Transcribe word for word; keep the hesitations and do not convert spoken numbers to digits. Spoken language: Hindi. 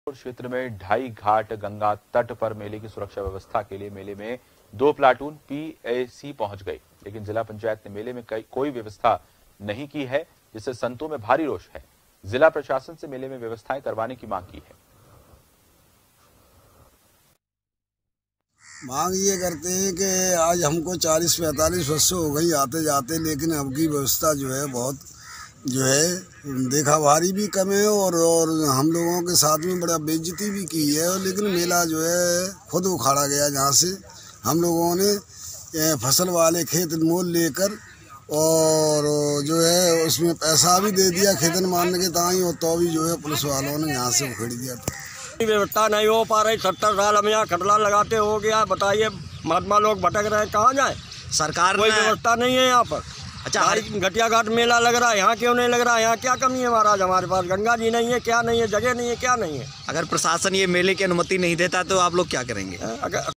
क्षेत्र में ढाई घाट गंगा तट पर मेले की सुरक्षा व्यवस्था के लिए मेले में दो प्लाटून पीएसी पहुंच गई, लेकिन जिला पंचायत ने मेले में कोई व्यवस्था नहीं की है, जिससे संतों में भारी रोष है। जिला प्रशासन से मेले में व्यवस्थाएं करवाने की मांग की है। मांग ये करते हैं कि आज हमको चालीस पैंतालीस वर्ष हो गई आते जाते, लेकिन अब की व्यवस्था जो है बहुत जो है देखा भारी भी कम है और और हम लोगों के साथ में बड़ा बेइज्जती भी की है। लेकिन मेला जो है खुद उखाड़ा गया, जहाँ से हम लोगों ने फसल वाले खेत मोल लेकर और जो है उसमें पैसा भी दे दिया खेतन मारने के ताई, और तो भी जो है पुलिस वालों ने यहाँ से उखेड़ दिया। व्यवस्था नहीं हो पा रही, सत्तर साल हम यहाँ खटला लगाते हो गया। बताइए महात्मा लोग भटक रहे हैं, कहाँ जाए? सरकार कोई व्यवस्था नहीं है यहाँ पर। अच्छा, घटिया घाट मेला लग रहा है, यहाँ क्यों नहीं लग रहा है? यहाँ क्या कमी है महाराज? हमारे पास गंगा जी नहीं है, क्या नहीं है, जगह नहीं है, क्या नहीं है? अगर प्रशासन ये मेले की अनुमति नहीं देता तो आप लोग क्या करेंगे? अगर